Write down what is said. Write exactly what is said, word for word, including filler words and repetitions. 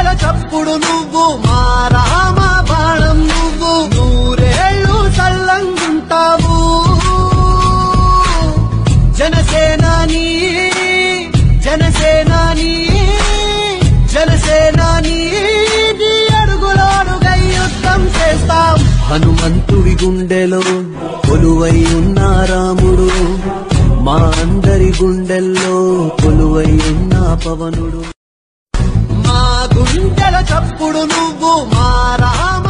గుండెల చప్పుడు నువ్వు మా రామ బాణం నువ్వు నూరేళ్ళు చల్లంగుంటావు జనసేనాని జనసేనాని జనసేనాని నీ అడుగులోడుగై యుద్ధం చేస్తాం హనుమంతుడి గుండెలో కొలువై ఉన్న రాముడు మా అందరి గుండెల్లో కొలువై ఉన్న పవనుడు మా గుండెల చప్పుడు నువ్వు మా రామ